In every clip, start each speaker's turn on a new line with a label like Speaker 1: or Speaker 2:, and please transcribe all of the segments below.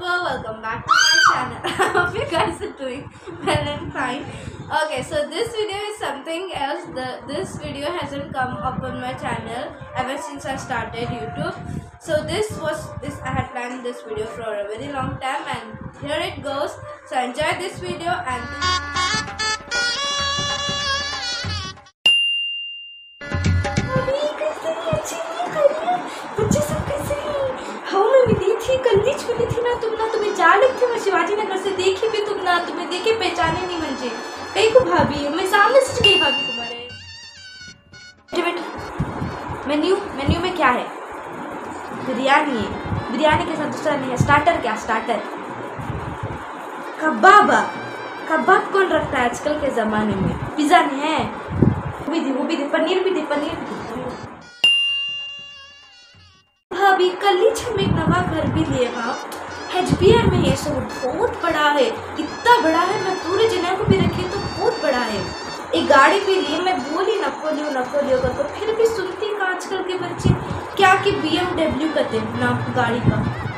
Speaker 1: people, welcome back to my channel. I hope you guys are doing well and fine. Okay, so this video is something else. This video hasn't come up on my channel ever since I started YouTube. So I had planned this video for a very long time, and here it goes. So enjoy this video and गल्लीच मिली थी ना तुम्हें जालक थे मैं शिवाजी नगर से देखी भी तुम ना तुम्हें देखे पहचाने नहीं म्हणजे कहीं को भाभी मैं सामने से गई भाभी तुम्हारे मेन्यू में क्या है? बिरयानी है। बिरयानी के साथ दूसरा नहीं है। स्टार्टर क्या? स्टार्टर कबाब कौन रखता है आजकल के ज़माने में? पिज़्ज़ा नहीं है। वो भी दे पनीर भी दे भाभी कल ही हम एक नवा घर भी लिए। हाँ HBR में ये सब बहुत बड़ा है, इतना बड़ा है मैं पूरे जगह को भी रखी तो बहुत बड़ा है। एक गाड़ी भी ली, मैं बोली नकोलियो करके फिर भी सुनती का आजकल के बच्चे क्या कि BMW कहते हैं नाम गाड़ी का।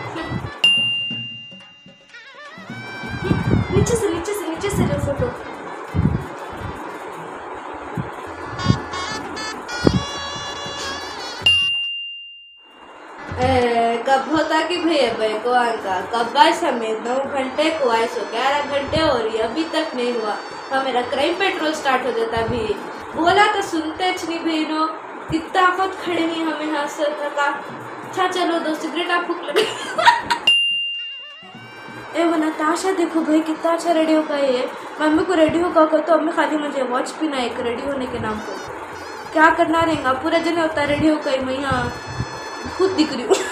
Speaker 1: नीचे से ले फोटो। कब होता कि भैया को आंका कब्बा समेत 9 घंटे को आइसो 11 घंटे हो रही अभी तक नहीं हुआ। हाँ मेरा क्राइम पेट्रोल स्टार्ट हो जाता भी बोला तो सुनते नहीं बहनों इतना आफत खड़े नहीं हमें हाथ से थका। अच्छा चलो 2 सिगरेट आप फूक लगे। ए वो नताशा देखो भाई कितना अच्छा रेडियो का है। मम्मी को रेडियो का तो अम्मी खाली मुझे वॉच भी ना एक रेडियो होने के नाम को क्या करना रहेगा पूरा जन होता रेडियो का मैं यहाँ खुद दिख रही हूँ।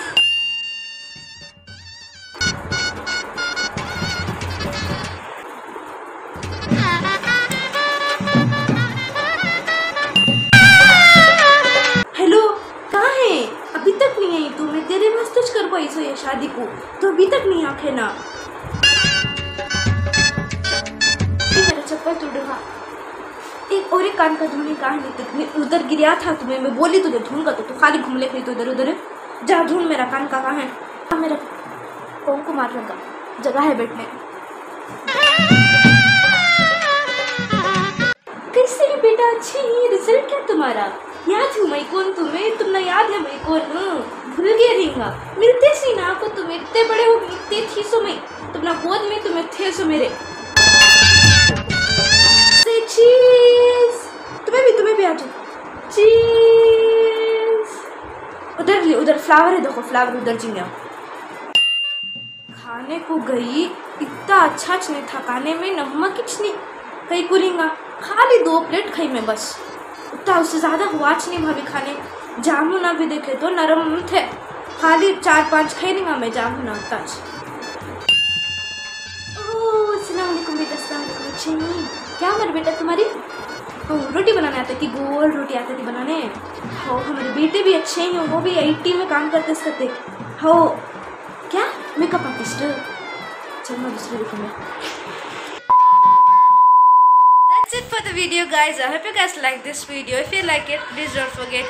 Speaker 1: हेलो कहाँ है? अभी तक नहीं आई तू? मैं तेरे वास्ते कर पाई सो ये शादी को तो अभी तक नहीं आखे ना। मेरा चप्पल टूटा। एक और एक कान का धुनी कहानी तक उधर गिरा था तुम्हें मैं बोली तुझे ढूंढ का तो तू खाली घूम ले फिर तो इधर उधर जा ढूंढ मेरा कान का कहाँ है? मेरा कौन को मारने का जगह है बैठने। कैसे है बेटा? अच्छी रिजल्ट क्या तुम्हारा? याद हूँ मैं कौन तुम्हें? तुम ना याद है मैं कौन? भूल गया रहेगा मिलते सी ना को तुम इतने बड़े हो इतने थी सो मैं तुम ना गोद में तुम्हें थे सो मेरे चीज तुम्हें भी आ जाओ चीज उधर फ्लावर है देखो फ्लावर उधर जी गया। खाने को गई इतना अच्छा नहीं था खाने में नमक नहीं कहीं कुरेंगा खाली 2 प्लेट खाई मैं बस उतना उससे ज़्यादा हुआ नहीं भाभी खाने। जामुन भी देखे तो नरम थे खाली 4-5 खाई नहीं मैं जामुन उतना। अस्सलामुअलैकुम बेटा। अस्सलामुअलैकुम। क्या उम्र बेटा तुम्हारी? रोटी बनाने आती कि गोल रोटी आती थी बनाने? हो हमारे बेटे भी अच्छे ही हो वो भी IT में काम करते हो क्या? Makeup artist. चल मैं दूसरे देखूँगा। That's it for the video guys. I hope you guys like this video. If you like it, please don't forget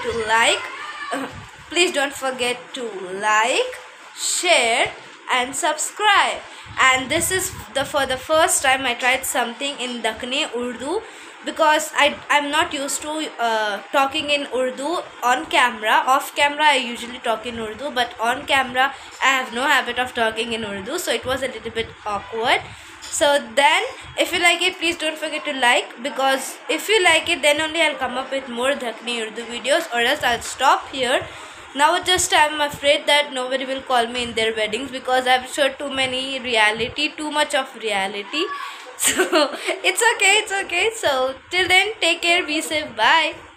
Speaker 1: to like, share and subscribe. And this is for the first time I tried something in Dakhni Urdu because I'm not used to talking in Urdu on camera. Off camera I usually talk in Urdu, but on camera I have no habit of talking in Urdu, so it was a little bit awkward. So then if you like it, please don't forget to like, because if you like it then only I'll come up with more Dakhni Urdu videos, or else I'll stop here. Now just I'm afraid that nobody will call me in their weddings because I've showed too much of reality. So it's okay. So till then, take care, be safe, bye.